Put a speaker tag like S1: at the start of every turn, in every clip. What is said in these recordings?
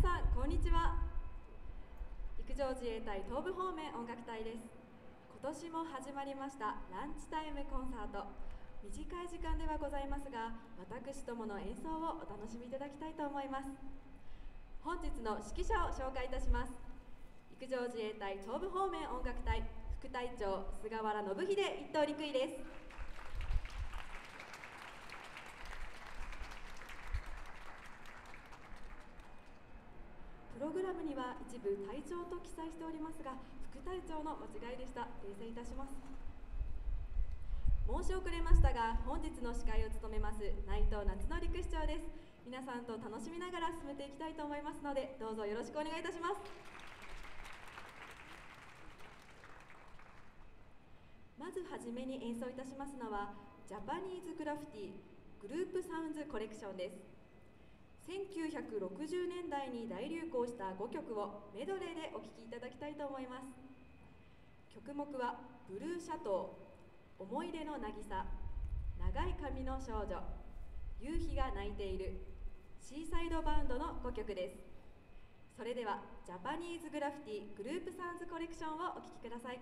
S1: さんこんにちは。陸上自衛隊東部方面音楽隊です。今年も始まりましたランチタイムコンサート。短い時間ではございますが、私どもの演奏をお楽しみいただきたいと思います。本日の指揮者を紹介いたします。陸上自衛隊東部方面音楽隊副隊長菅原信秀一等陸尉です。プログラムには一部隊長と記載しておりますが、副隊長の間違いでした。訂正いたします。申し遅れましたが、本日の司会を務めます内藤夏の陸士長です。皆さんと楽しみながら進めていきたいと思いますので、どうぞよろしくお願いいたします。まずはじめに演奏いたしますのはジャパニーズグラフィティグループサウンズコレクションです。1960年代に大流行した5曲をメドレーでお聴きいただきたいと思います。曲目はブルーシャトー、思い出の渚、長い髪の少女、夕日が泣いている、シーサイドバウンドの5曲です。それではジャパニーズグラフィティグループサウンズコレクションをお聴きください。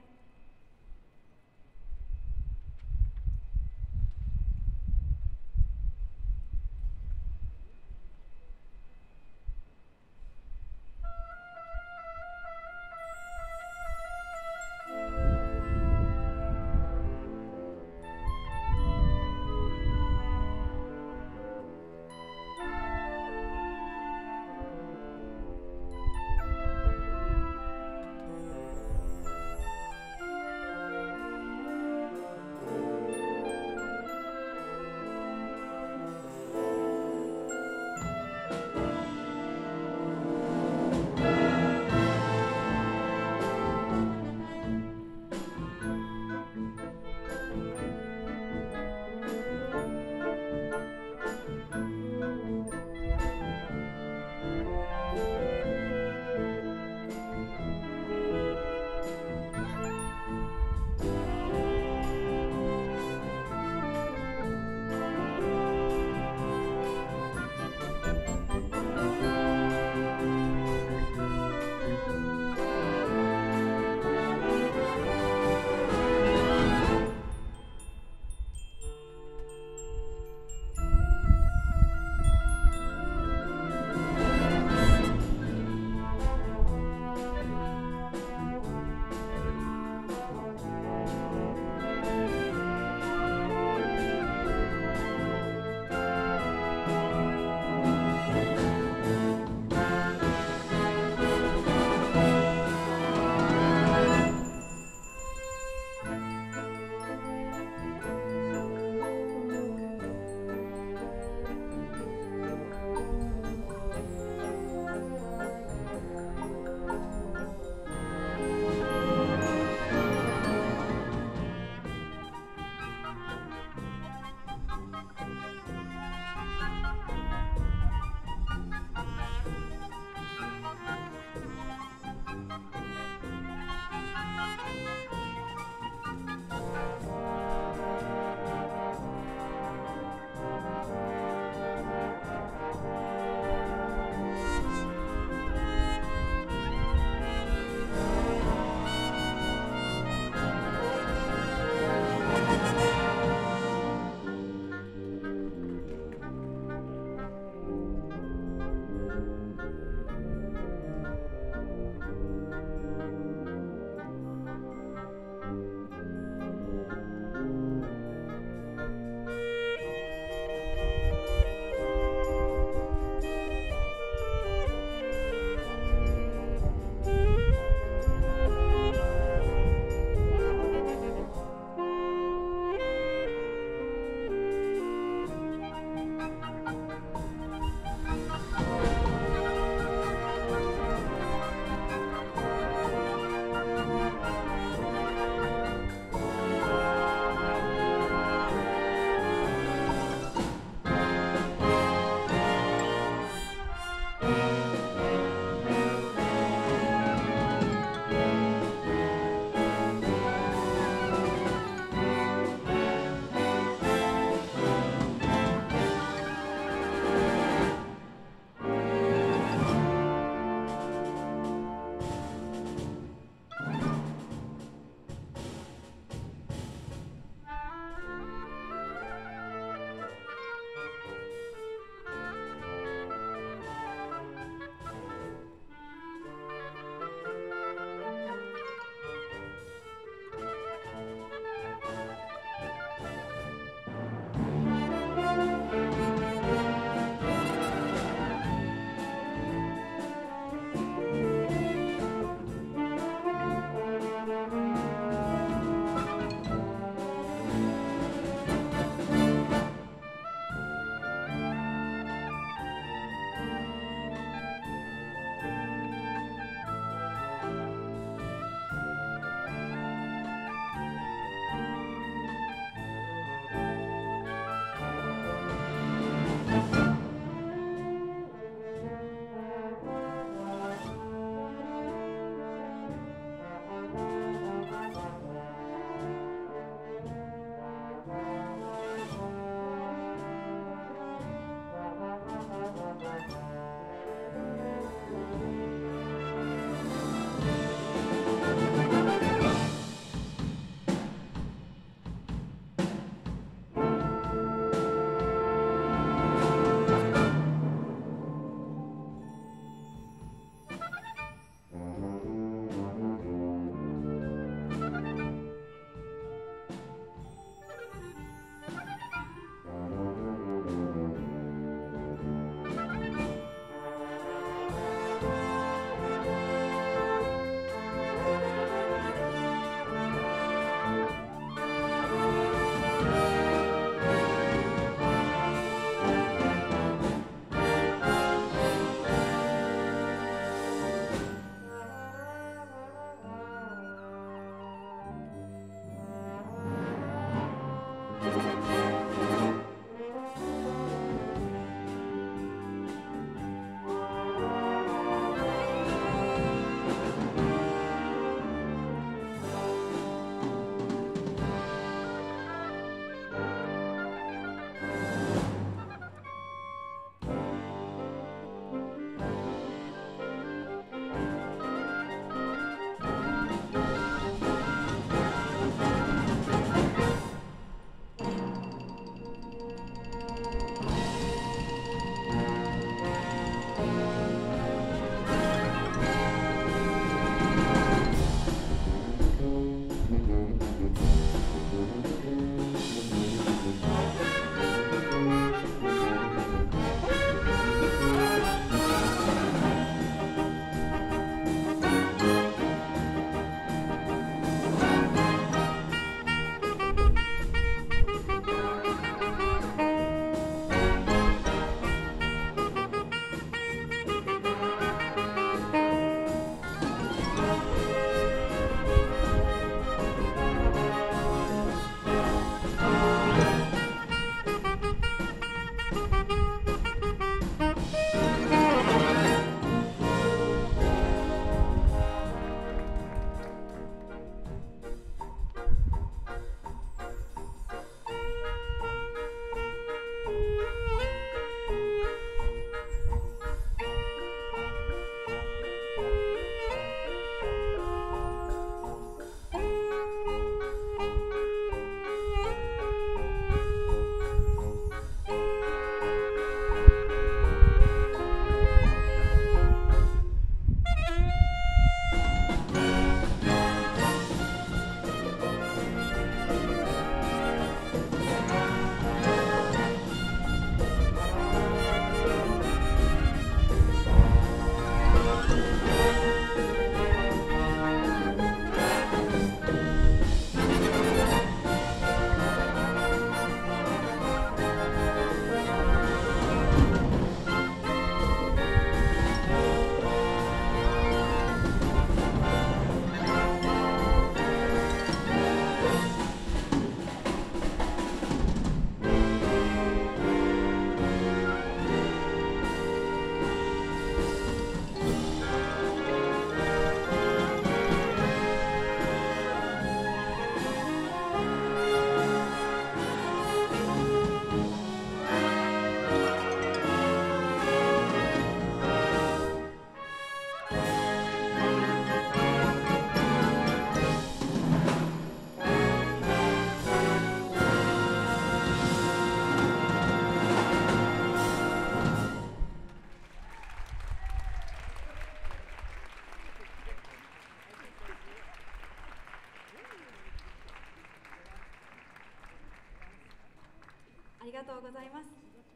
S1: りがとうございます。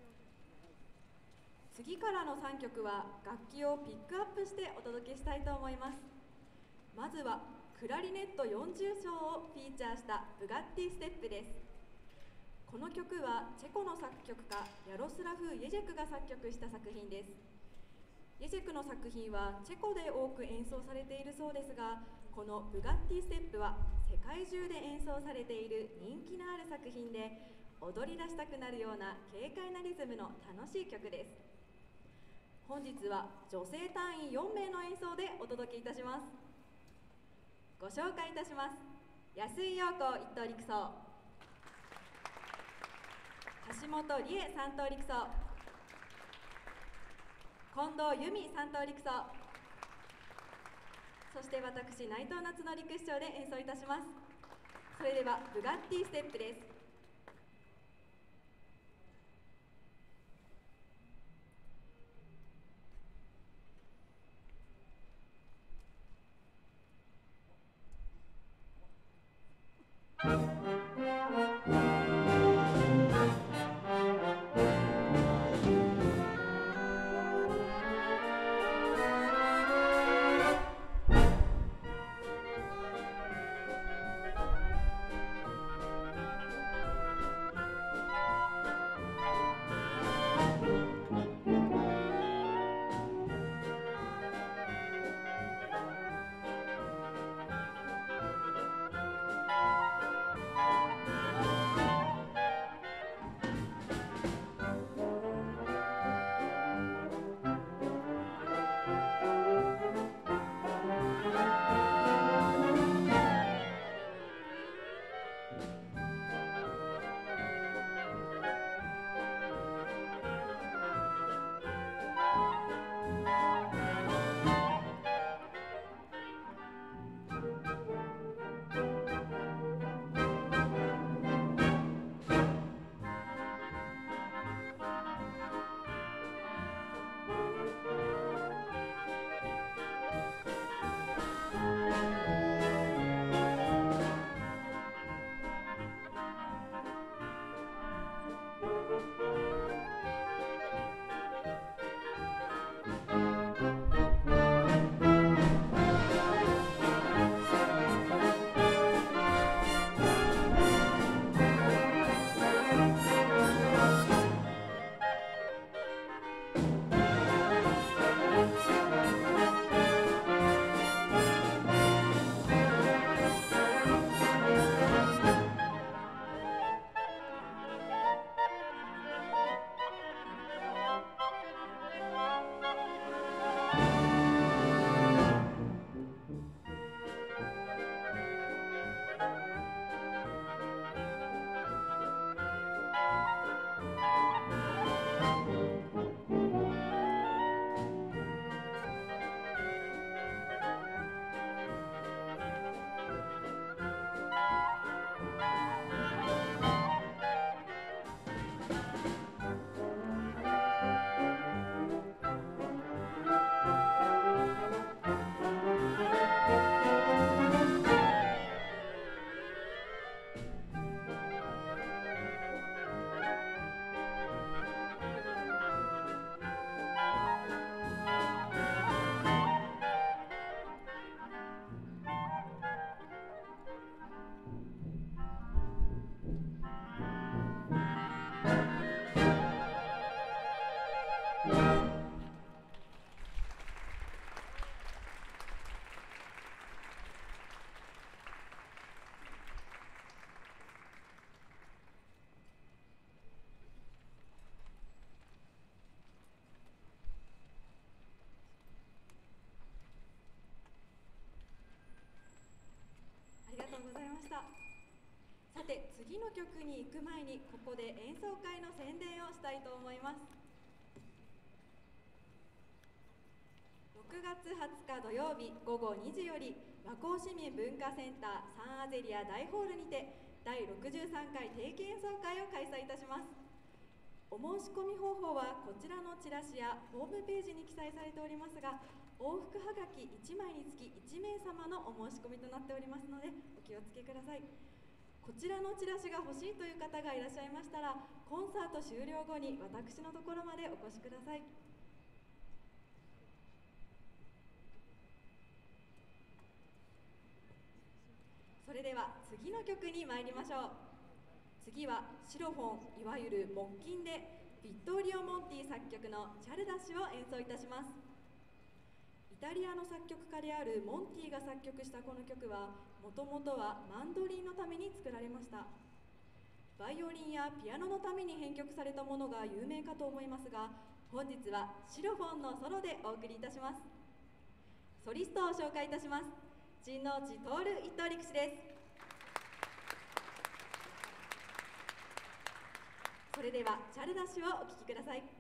S1: 次からの3曲は楽器をピックアップしてお届けしたいと思います。まずはクラリネット40章をフィーチャーしたブガッティステップです。この曲はチェコの作曲家ヤロスラフ・イェジェクが作曲した作品です。イェジェクの作品はチェコで多く演奏されているそうですが、このブガッティステップは世界中で演奏されている人気のある作品で、踊り出したくなるような軽快なリズムの楽しい曲です。本日は女性隊員4名の演奏でお届けいたします。ご紹介いたします。安井陽子一等陸曹、橋本理恵三等陸曹、近藤由美三等陸曹、そして私内藤夏の陸士長で演奏いたします。それではブガッティステップです。さて、次の曲に行く前にここで演奏会の宣伝をしたいと思います。6月20日土曜日午後2時より和光市民文化センターサンアゼリア大ホールにて第63回定期演奏会を開催いたします。お申し込み方法はこちらのチラシやホームページに記載されておりますが、往復はがき1枚につき1名様のお申し込みとなっておりますのでお気をつけください。 こちらのチラシが欲しいという方がいらっしゃいましたら、コンサート終了後に私のところまでお越しください。それでは次の曲に参りましょう。次はシロフォン、いわゆる木琴でビットーリオ・モンティ作曲のチャルダッシュを演奏いたします。イタリアの作曲家であるモンティが作曲したこの曲は、もともとはマンドリンのために作られました。バイオリンやピアノのために編曲されたものが有名かと思いますが、本日はシロフォンのソロでお送りいたします。ソリストを紹介いたします。陣内徹一等力士です。それではチャルダッシュをお聴きください。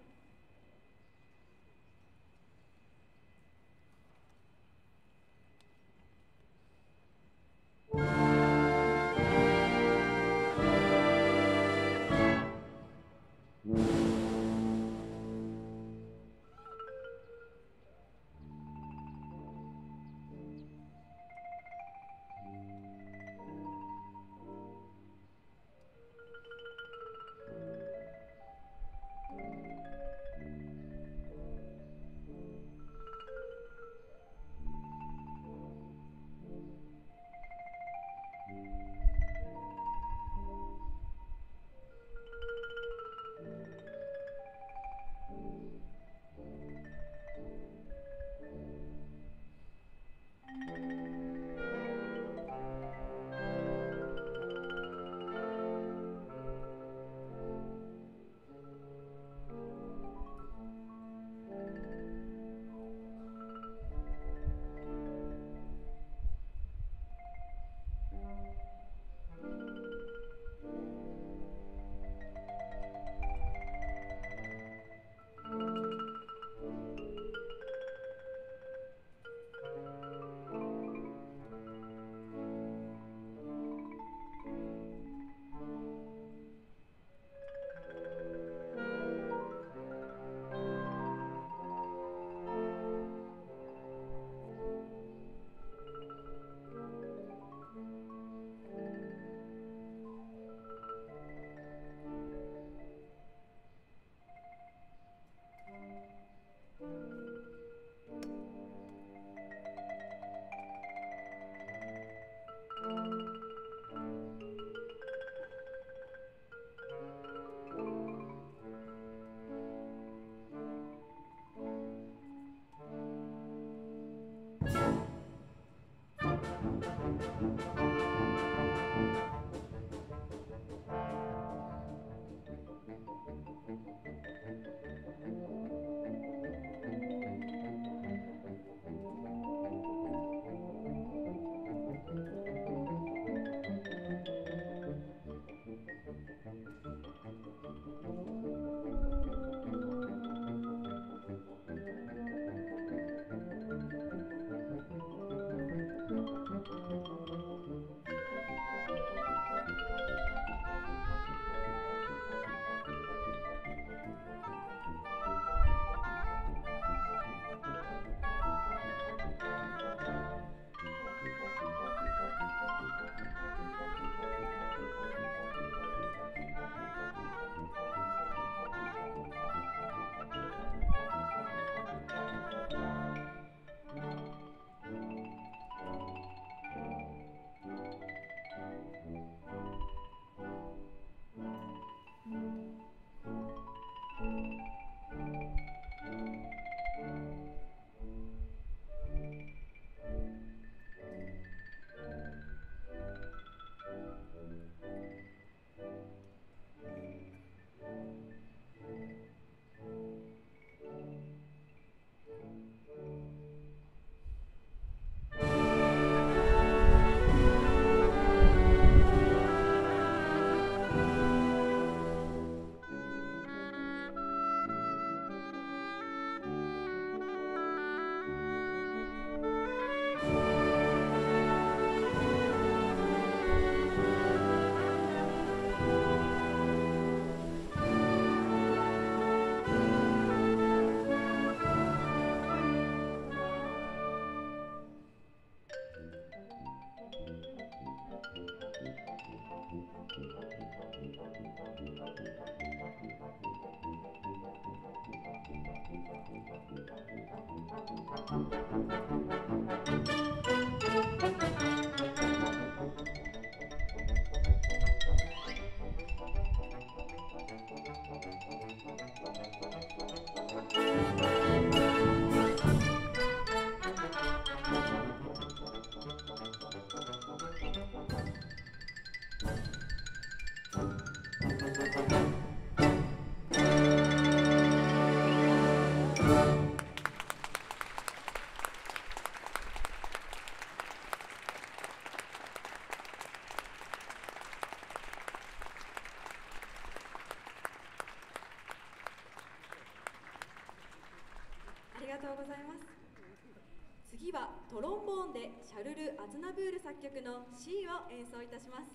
S1: ありがとうございます。次はトロンボーンでシャルル・アズナブール作曲の C を演奏いたします。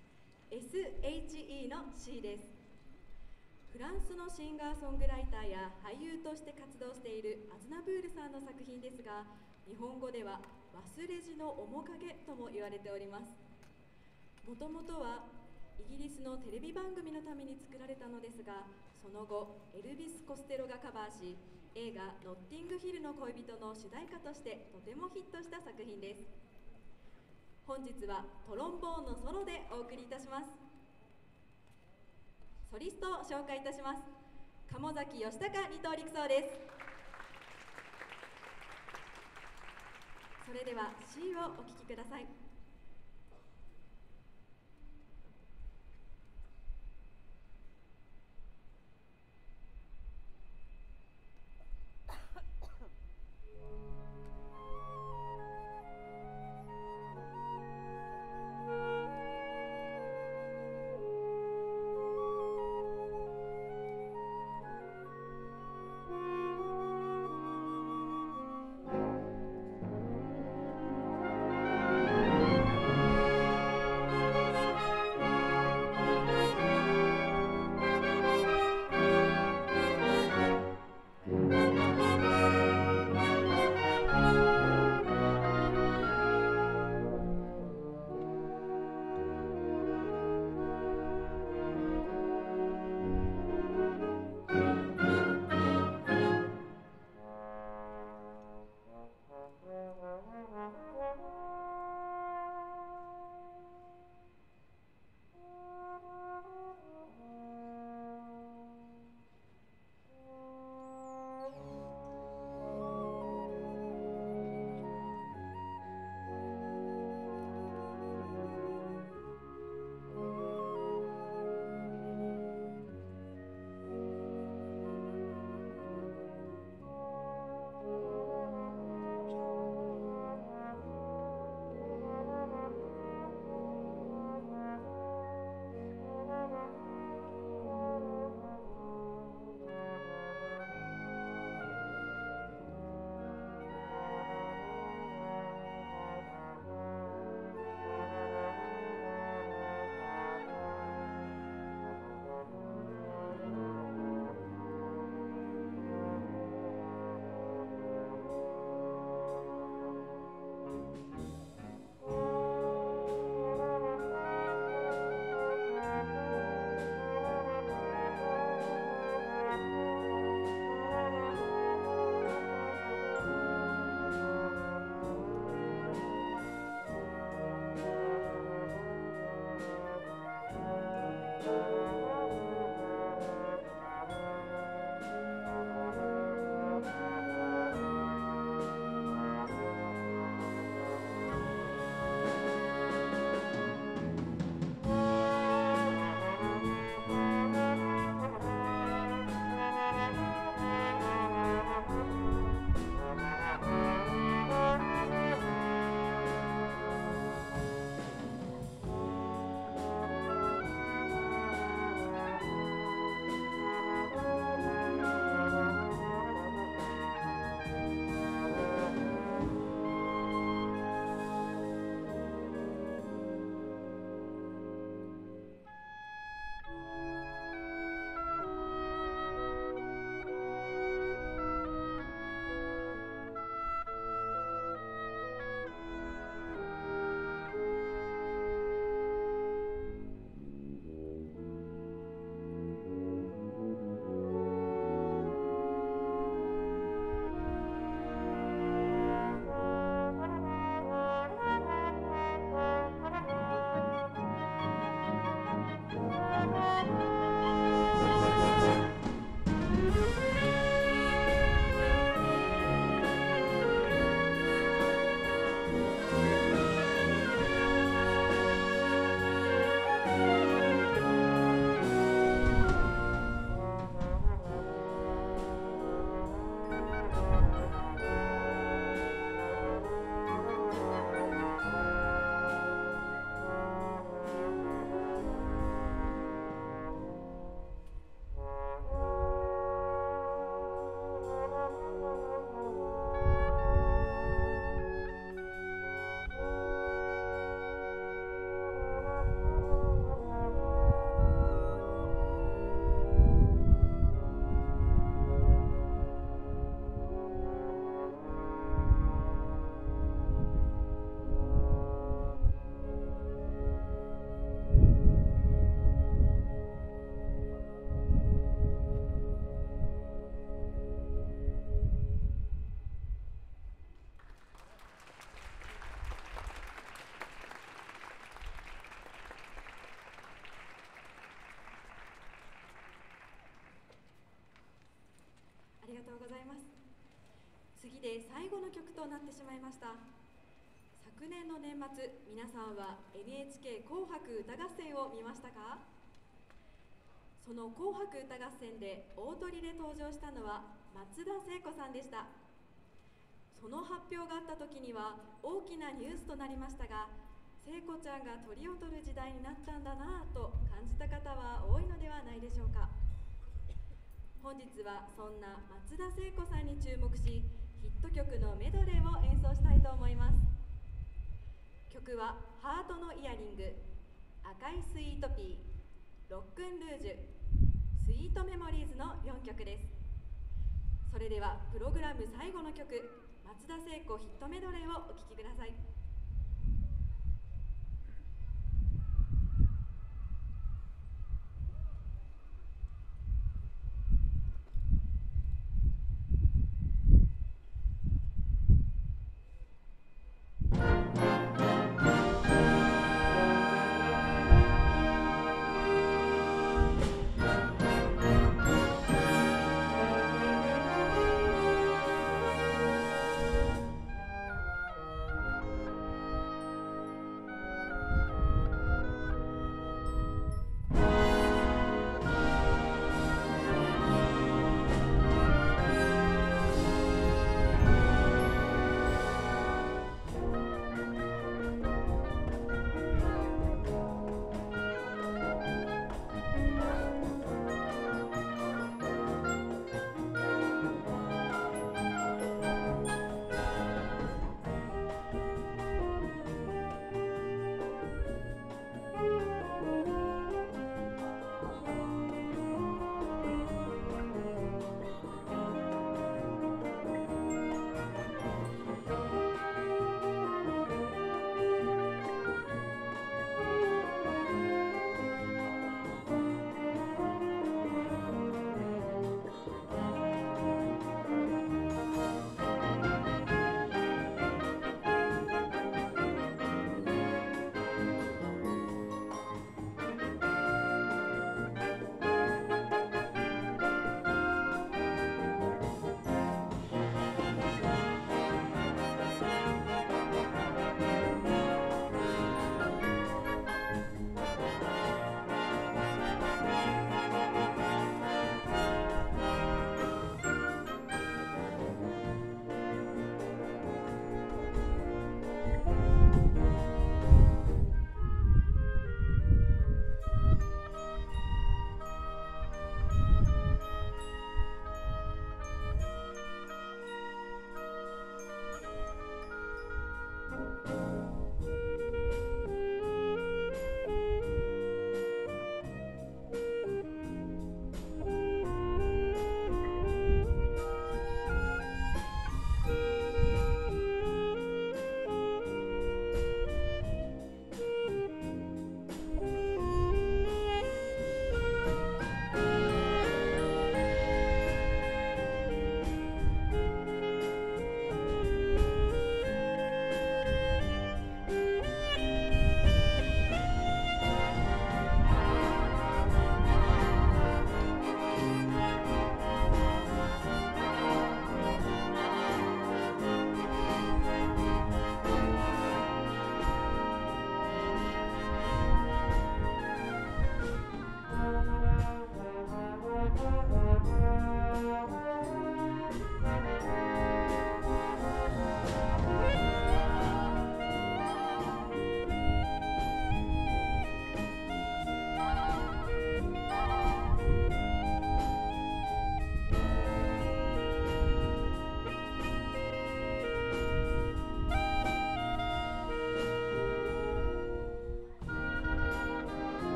S1: SHE の C です。フランスのシンガーソングライターや俳優として活動しているアズナブールさんの作品ですが、日本語では忘れじの面影とも言われております。もともとはイギリスのテレビ番組のために作られたのですが、その後エルビス・コステロがカバーし、映画「ノッティングヒルの恋人」の主題歌としてとてもヒットした作品です。本日はトロンボーンのソロでお送りいたします。ソリストを紹介いたします。鴨崎義孝二等陸曹です。それでは C をお聴きください。 ありがとうございます。次で最後の曲となってしまいました。昨年の年末、皆さんは NHK 紅白歌合戦を見ましたか？その紅白歌合戦で大トリで登場したのは松田聖子さんでした。その発表があった時には大きなニュースとなりましたが、聖子ちゃんが鳥を取る時代になったんだなぁと感じた方は多いのではないでしょうか。本日はそんな松田聖子さんに注目し、ヒット曲のメドレーを演奏したいと思います。曲はハートのイヤリング、赤いスイートピー、ロックンルージュ、スイートメモリーズの4曲です。それではプログラム最後の曲、松田聖子ヒットメドレーをお聴きください。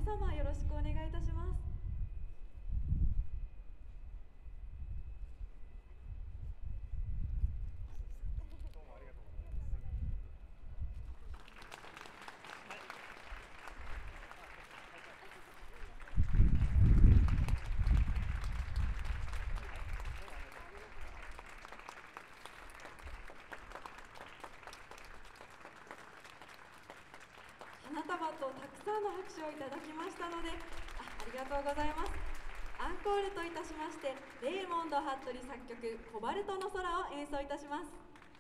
S1: 様よろしくお願いいたします。花束とたくさんの拍手をいただきましたので、ありがとうございます。アンコールといたしまして、レイモンド・ハットリ作曲「コバルトの空」を演奏いたします。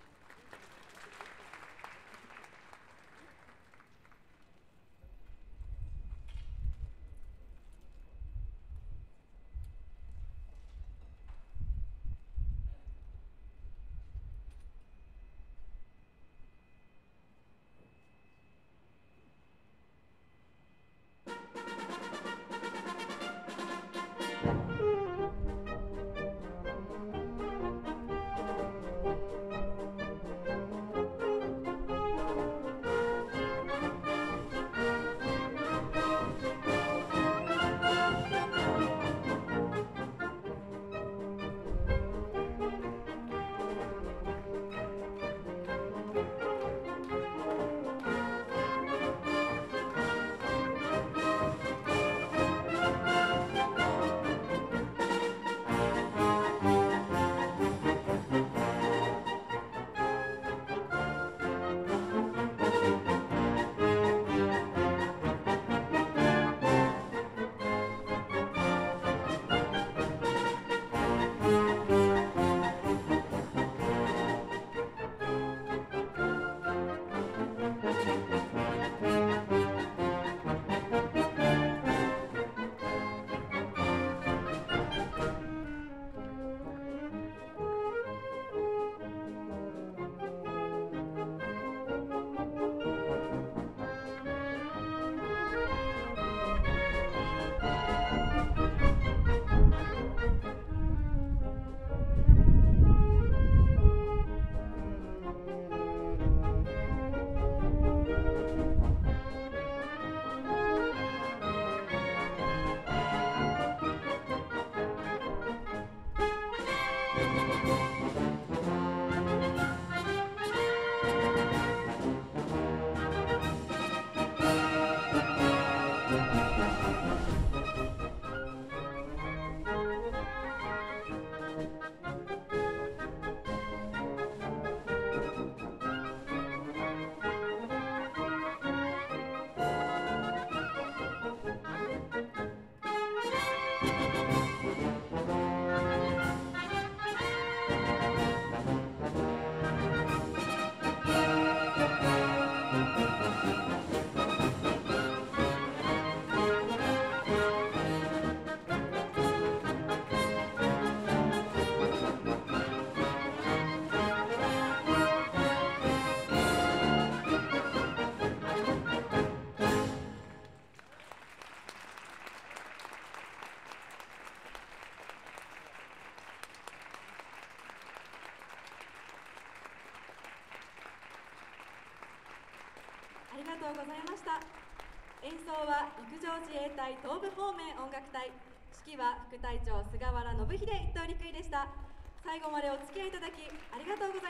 S1: ありがとうございました。演奏は陸上自衛隊東部方面音楽隊、指揮は副隊長菅原信秀一等陸尉でした。最後までお付き合いいただきありがとうございました。